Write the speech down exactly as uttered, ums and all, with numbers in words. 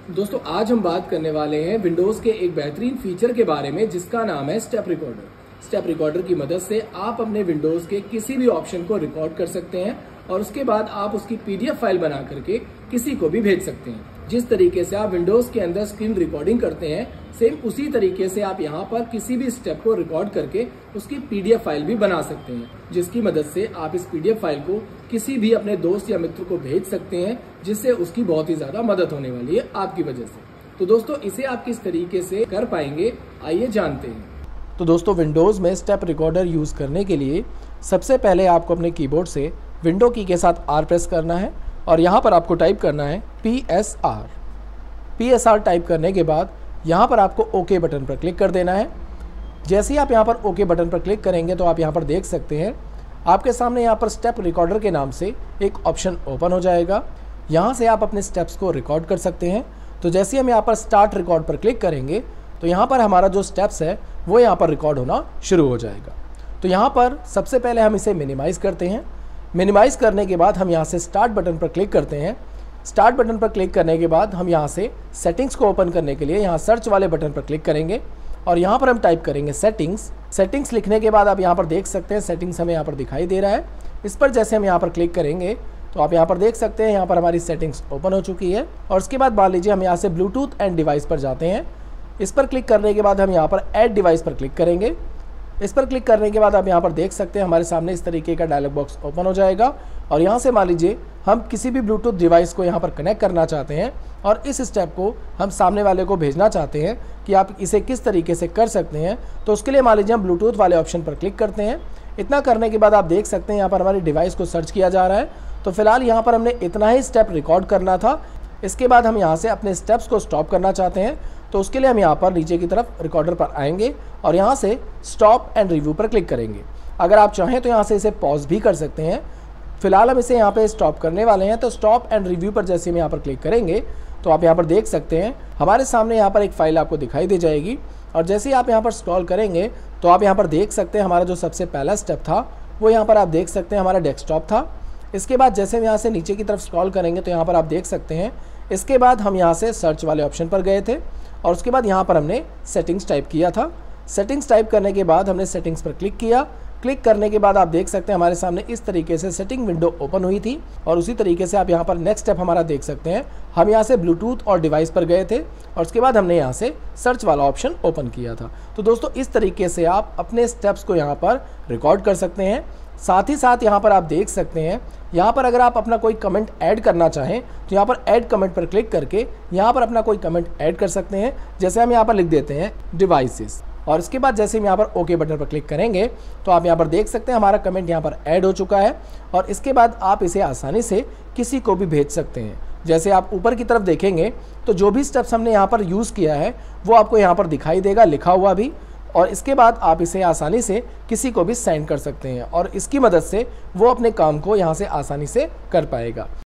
दोस्तों आज हम बात करने वाले हैं विंडोज के एक बेहतरीन फीचर के बारे में जिसका नाम है स्टेप रिकॉर्डर। स्टेप रिकॉर्डर की मदद से आप अपने विंडोज के किसी भी ऑप्शन को रिकॉर्ड कर सकते हैं और उसके बाद आप उसकी पीडीएफ फाइल बना करके किसी को भी भेज सकते हैं। जिस तरीके से आप विंडोज के अंदर स्क्रीन रिकॉर्डिंग करते हैं, सेम उसी तरीके से आप यहाँ पर किसी भी स्टेप को रिकॉर्ड करके उसकी पीडीएफ फाइल भी बना सकते हैं, जिसकी मदद से आप इस पीडीएफ फाइल को किसी भी अपने दोस्त या मित्र को भेज सकते हैं, जिससे उसकी बहुत ही ज्यादा मदद होने वाली है आपकी वजह से। तो दोस्तों इसे आप किस तरीके से कर पाएंगे, आइए जानते हैं। तो दोस्तों विंडोज में स्टेप रिकॉर्डर यूज करने के लिए सबसे पहले आपको अपने कीबोर्ड से विंडो की के साथ आर प्रेस करना है और यहाँ पर आपको टाइप करना है P S R. P S R type करने के बाद यहाँ पर आपको ओके बटन पर क्लिक कर देना है। जैसे ही आप यहाँ पर ओके बटन पर क्लिक करेंगे तो आप यहाँ पर देख सकते हैं आपके सामने यहाँ पर स्टेप रिकॉर्डर के नाम से एक ऑप्शन ओपन हो जाएगा। यहाँ से आप अपने स्टेप्स को रिकॉर्ड कर सकते हैं। तो जैसे हम यहाँ पर स्टार्ट रिकॉर्ड पर क्लिक करेंगे तो यहाँ पर हमारा जो स्टेप्स है वो यहाँ पर रिकॉर्ड होना शुरू हो जाएगा। तो यहाँ पर सबसे पहले हम इसे मिनिमाइज़ करते हैं। मिनिमाइज़ करने के बाद हम यहाँ से स्टार्ट बटन पर क्लिक करते हैं। स्टार्ट बटन पर क्लिक करने के बाद हम यहाँ से सेटिंग्स को ओपन करने के लिए यहाँ सर्च वाले बटन पर क्लिक करेंगे और यहाँ पर हम टाइप करेंगे सेटिंग्स। सेटिंग्स लिखने के बाद आप यहाँ पर देख सकते हैं सेटिंग्स हमें यहाँ पर दिखाई दे रहा है। इस पर जैसे हम यहाँ पर क्लिक करेंगे तो आप यहाँ पर देख सकते हैं यहाँ पर हमारी सेटिंग्स ओपन हो चुकी है। और उसके बाद मान लीजिए हम यहाँ से ब्लूटूथ एंड डिवाइस पर जाते हैं। इस पर क्लिक करने के बाद हम यहाँ पर ऐड डिवाइस पर क्लिक करेंगे। इस पर क्लिक करने के बाद आप यहाँ पर देख सकते हैं हमारे सामने इस तरीके का डायलॉग बॉक्स ओपन हो जाएगा और यहाँ से मान लीजिए हम किसी भी ब्लूटूथ डिवाइस को यहाँ पर कनेक्ट करना चाहते हैं और इस स्टेप को हम सामने वाले को भेजना चाहते हैं कि आप इसे किस तरीके से कर सकते हैं। तो उसके लिए मान लीजिए हम ब्लूटूथ वाले ऑप्शन पर क्लिक करते हैं। इतना करने के बाद आप देख सकते हैं यहाँ पर हमारी डिवाइस को सर्च किया जा रहा है। तो फिलहाल यहाँ पर हमने इतना ही स्टेप रिकॉर्ड करना था। इसके बाद हम यहाँ से अपने स्टेप्स को स्टॉप करना चाहते हैं। तो उसके लिए हम यहाँ पर नीचे की तरफ रिकॉर्डर पर आएंगे और यहाँ से स्टॉप एंड रिव्यू पर क्लिक करेंगे। अगर आप चाहें तो यहाँ से इसे पॉज भी कर सकते हैं। फिलहाल हम इसे यहाँ पे स्टॉप करने वाले हैं। तो स्टॉप एंड रिव्यू पर जैसे हम यहाँ पर क्लिक करेंगे तो आप यहाँ पर देख सकते हैं हमारे सामने यहाँ पर एक फाइल आपको दिखाई दे जाएगी। और जैसे ही आप यहाँ पर स्क्रॉल करेंगे तो आप यहाँ पर देख सकते हैं हमारा जो सबसे पहला स्टेप था वो यहाँ पर आप देख सकते हैं हमारा डेस्कटॉप था। इसके बाद जैसे हम यहाँ से नीचे की तरफ स्क्रॉल करेंगे तो यहाँ पर आप देख सकते हैं इसके बाद हम यहाँ से सर्च वाले ऑप्शन पर गए थे और उसके बाद यहाँ पर हमने सेटिंग्स टाइप किया था। सेटिंग्स टाइप करने के बाद हमने सेटिंग्स पर क्लिक किया। क्लिक करने के बाद आप देख सकते हैं हमारे सामने इस तरीके से सेटिंग विंडो ओपन हुई थी और उसी तरीके से आप यहाँ पर नेक्स्ट स्टेप हमारा देख सकते हैं। हम यहाँ से ब्लूटूथ और डिवाइस पर गए थे और उसके बाद हमने यहाँ से सर्च वाला ऑप्शन ओपन किया था। तो दोस्तों इस तरीके से आप अपने स्टेप्स को यहाँ पर रिकॉर्ड कर सकते हैं। साथ ही साथ यहाँ पर आप देख सकते हैं यहाँ पर अगर आप अपना कोई कमेंट ऐड करना चाहें तो यहाँ पर ऐड कमेंट पर क्लिक करके यहाँ पर अपना कोई कमेंट ऐड कर सकते हैं। जैसे हम यहाँ पर लिख देते हैं डिवाइसेस और इसके बाद जैसे हम यहाँ पर ओके बटन पर क्लिक करेंगे तो आप यहाँ पर देख सकते हैं हमारा कमेंट यहाँ पर ऐड हो चुका है और इसके बाद आप इसे आसानी से किसी को भी भेज सकते हैं। जैसे आप ऊपर की तरफ देखेंगे तो जो भी स्टेप्स हमने यहाँ पर यूज़ किया है वो आपको यहाँ पर दिखाई देगा लिखा हुआ भी, और इसके बाद आप इसे आसानी से किसी को भी सेंड कर सकते हैं और इसकी मदद से वो अपने काम को यहाँ से आसानी से कर पाएगा।